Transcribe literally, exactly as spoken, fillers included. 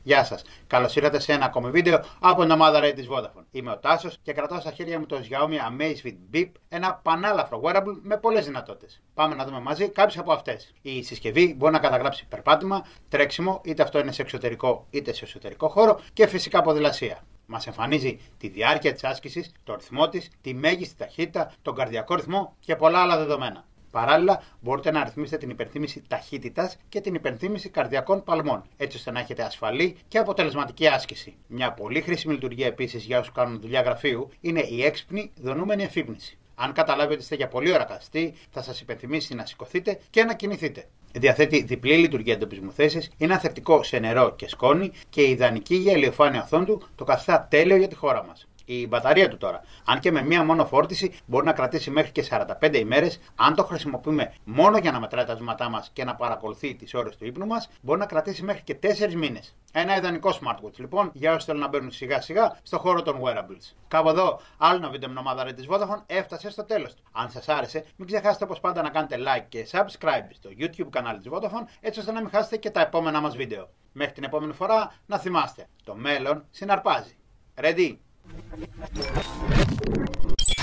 Γεια σας. Καλώς ήρθατε σε ένα ακόμη βίντεο από την ομάδα Ray της Vodafone. Είμαι ο Τάσος και κρατάω στα χέρια μου το Xiaomi Amazfit Bip, ένα πανάλαφρο wearable με πολλές δυνατότητες. Πάμε να δούμε μαζί κάποιες από αυτές. Η συσκευή μπορεί να καταγράψει περπάτημα, τρέξιμο, είτε αυτό είναι σε εξωτερικό είτε σε εσωτερικό χώρο, και φυσικά ποδηλασία. Μας εμφανίζει τη διάρκεια της άσκησης, το ρυθμό της, τη μέγιστη ταχύτητα, τον καρδιακό ρυθμό και πολλά άλλα δεδομένα. Παράλληλα, μπορείτε να ρυθμίσετε την υπενθύμηση ταχύτητας και την υπενθύμηση καρδιακών παλμών, έτσι ώστε να έχετε ασφαλή και αποτελεσματική άσκηση. Μια πολύ χρήσιμη λειτουργία επίσης για όσους κάνουν δουλειά γραφείου είναι η έξυπνη δονούμενη εφύπνιση. Αν καταλάβετε ότι είστε για πολλή ώρα κάθιστοι, θα σας υπενθυμίσει να σηκωθείτε και να κινηθείτε. Διαθέτει διπλή λειτουργία εντοπισμού θέσης, είναι ανθεκτικό σε νερό και σκόνη και ιδανική για ηλιοφάνεια οθόνη του, το καθιστά τέλειο για τη χώρα μας. Η μπαταρία του τώρα, αν και με μία μόνο φόρτιση, μπορεί να κρατήσει μέχρι και σαράντα πέντε ημέρες. Αν το χρησιμοποιούμε μόνο για να μετράει τα βήματά μας και να παρακολουθεί τις ώρες του ύπνου μας, μπορεί να κρατήσει μέχρι και τέσσερις μήνες. Ένα ιδανικό smartwatch λοιπόν για όσοι θέλουν να μπαίνουν σιγά σιγά στο χώρο των wearables. Κάπου εδώ, άλλο ένα βίντεο με την ομάδα Ray της Vodafone έφτασε στο τέλος του. Αν σας άρεσε, μην ξεχάσετε όπως πάντα να κάνετε like και subscribe στο YouTube κανάλι της Vodafone, έτσι ώστε να μην χάσετε και τα επόμενά μας βίντεο. Μέχρι την επόμενη φορά, να θυμάστε, το μέλλον συναρπάζει. Ready?